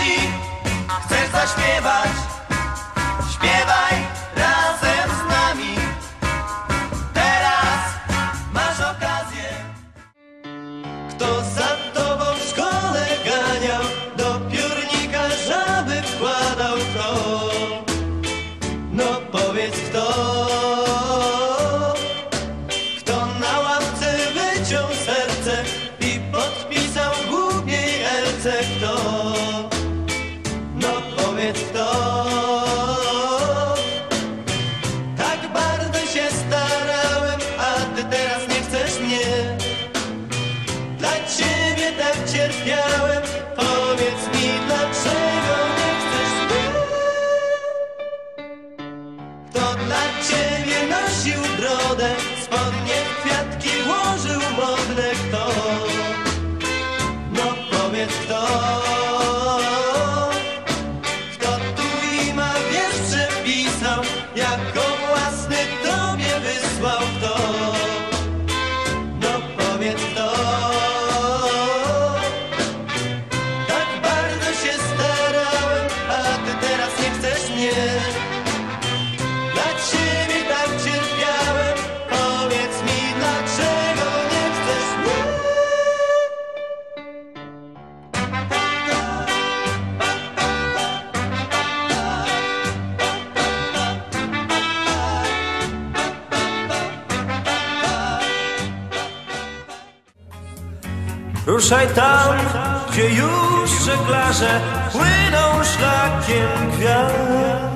chcesz zaśpiewać, śpiewaj razem z nami. Teraz masz okazję. Kto za tobą w szkole ganiał, do piórnika żaby wkładał, kto? No powiedz kto? Kto na ławce wyciął serce i podpisał głupiej Elce, kto? No powiedz kto? Tak bardzo się starałem, a ty teraz nie chcesz mnie. Dla ciebie tak cierpiałem, powiedz mi dlaczego nie chcesz mnie. Kto dla ciebie nosił brodę, spodnie w kwiatki włożył modne, kto? No powiedz kto? Kto tu i ma wiersz przepisał, jako własny tobie wysłał, kto? No powiedz kto? Tak bardzo się starałem, a ty teraz nie chcesz mnie. Dla ciebie tak cierpiałem, powiedz mi dlaczego nie chcesz mnie. Ruszaj tam, gdzie już żeglarze płyną szlakiem gwiazd.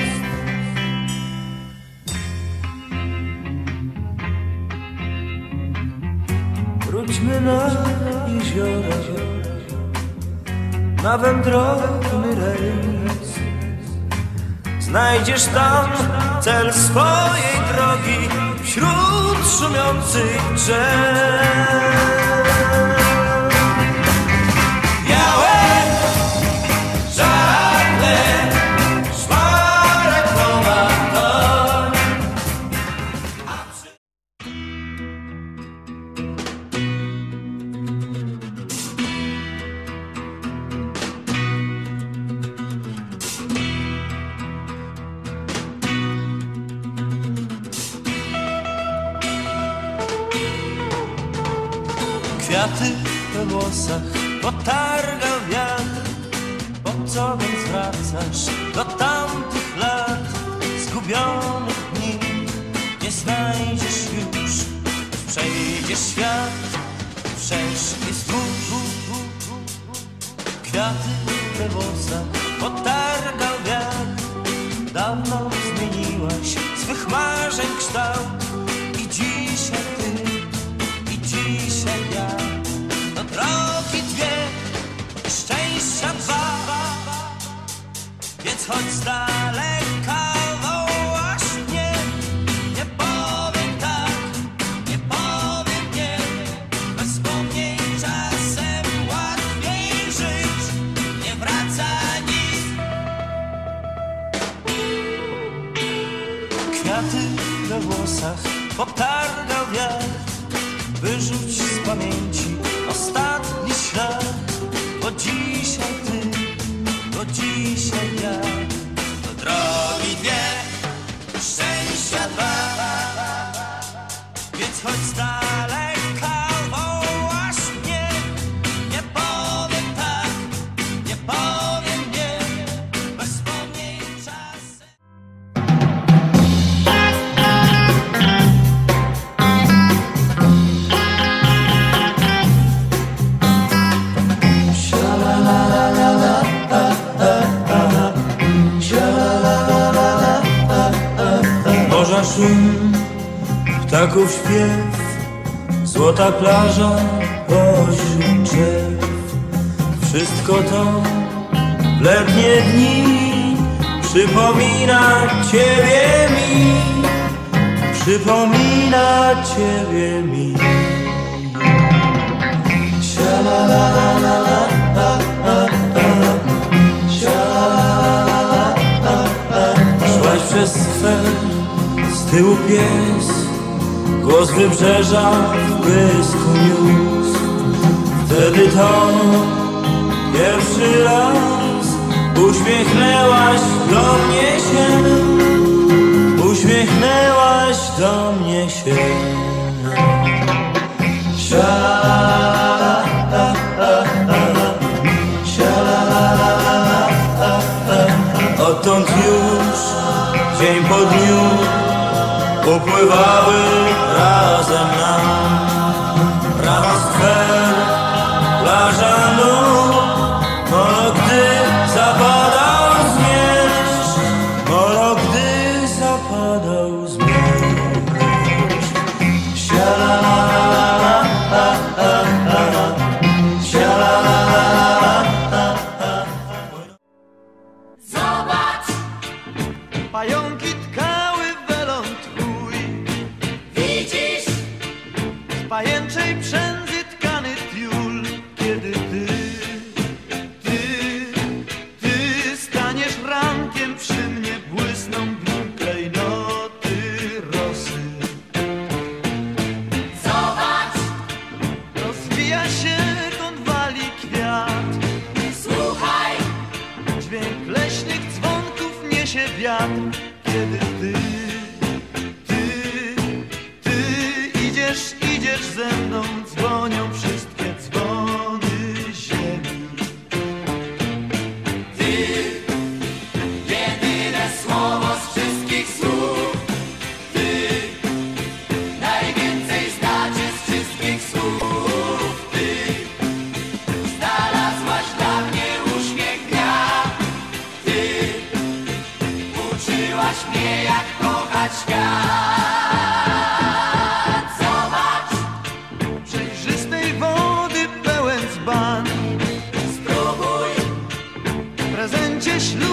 Wróćmy na jeziora, na wędrowny rejs. Znajdziesz tam cel swojej drogi wśród szumiących drzew. Kwiaty we włosach potargał wiatr. Po co więc wracasz do tamtych lat? Zgubionych dni nie znajdziesz już. Przejdzie świat, wszędzie stwórz. Kwiaty we włosach potargał wiatr. Dawno zmieniłaś swych marzeń kształt. I dzisiaj ty, i dzisiaj ja. To drogi dwie, szczęścia dwa. Więc chodź z daleka, wołasz mnie. Nie powiem tak, nie powiem nie. Bez wspomnień czasem łatwiej żyć. Nie wraca nic. Kwiaty we włosach potargał wiatr. Wyrzuć z pamięci ostatni ślad. Bo dzisiaj ty, bo dzisiaj ja. To drogi dwie, szczęścia dwa. Więc chodź z daleka, wołasz mnie. Nie powiem tak, nie powiem nie. Bez wspomnień czasem. Morza szum, ptaków śpiew, złota plaża pośród drzew. Wszystko to w letnie dni przypomina ciebie mi, przypomina ciebie mi. Szłaś przez sfer, z tyłu pies, głos wybrzeża w błysku niósł. Wtedy to pierwszy raz Uśmiechnęłaś do mnie się, uśmiechnęłaś do mnie się. Odtąd już dzień po dniu upływały razem nam brama skwer, plaża nóg. Molo, gdy zapadał zmierzch, molo, gdy zapadał zmierzch. Sialala, sialala. Zobacz, Pająki tkały welon twój, widzisz, z pajęczej przędzy tkany tiul. Kiedy ty staniesz rankiem przy mnie, błysną w nim klejnoty rosy. zobacz, Rozwija się konwali kwiat, słuchaj, dźwięk leśnych dzwonków niesie wiatr. Kiedy ty idziesz ze mną, dzwonią wszystkie dzwony ziemi. jedyne słowo z wszystkich słów. Ty, najwięcej znaczy z wszystkich słów. Ty, znalazłaś dla mnie uśmiech dnia. Ty, uczyłaś mnie jak kochać świat. Zobacz, Przejrzystej wody pełen dzban, spróbuj, w prezencie ślub